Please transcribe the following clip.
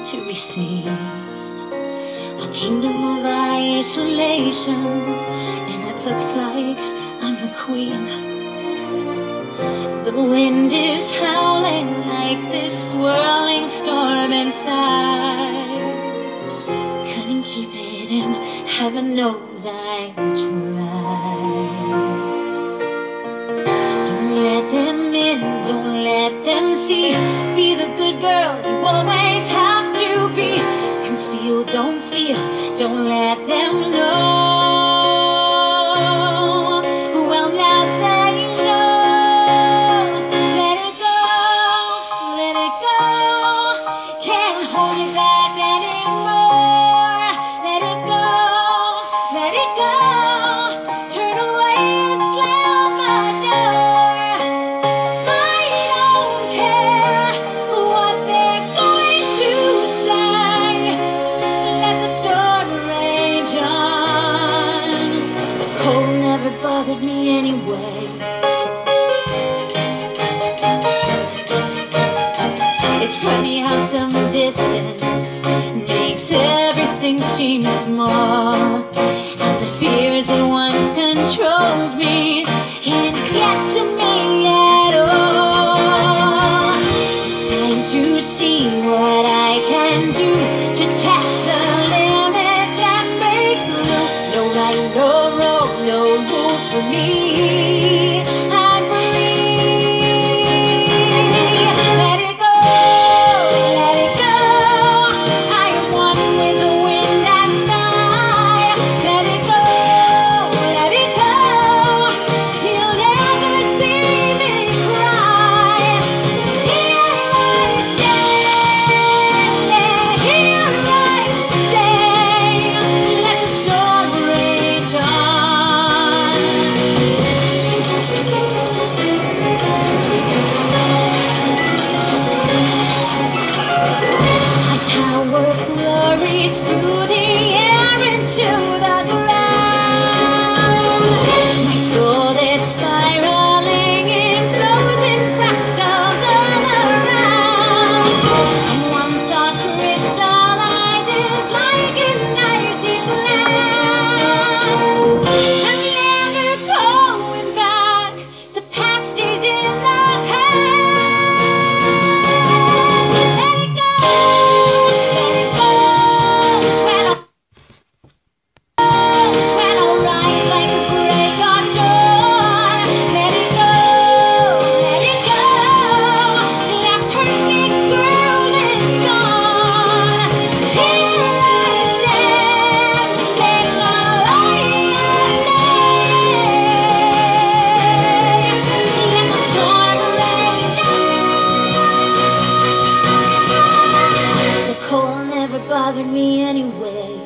to receive a kingdom of isolation, and it looks like I'm the queen. The wind is howling like this swirling storm inside. Couldn't keep it in, heaven knows I tried. Don't let them in, don't let them see. Be the good girl you always have to be. Conceal, don't feel, don't let them know. Well, now they know. Let it go, let it go. Can't hold it back anymore. Let it go, let it go. Turn away and slam the door. I don't care what they're going to say. Let the storm rage on. The cold never bothered me anyway. It's funny how some distance makes everything seem small, and the fears that once controlled me can't get to me at all. It's time to see what I can do to test the limits and break through. No right, no wrong, no rules for me. I'm free. Let it go, let it go. I am one with the wind and sky. Let it go, let it go. You'll never see me cry. Here I stand, here I stay. Let the storm rage on. My power flurries through the air into the ground. My soul is spiraling in frozen fractals all around. And one thought crystallizes like an icy blast. I'm never going back. The past is in the past. Let it go, let it go. When I'll rise like the break of dawn. Let it go, let it go. That perfect girl that's gone. Here I stand, make my life let the storm rage on. The cold never bothered me anyway.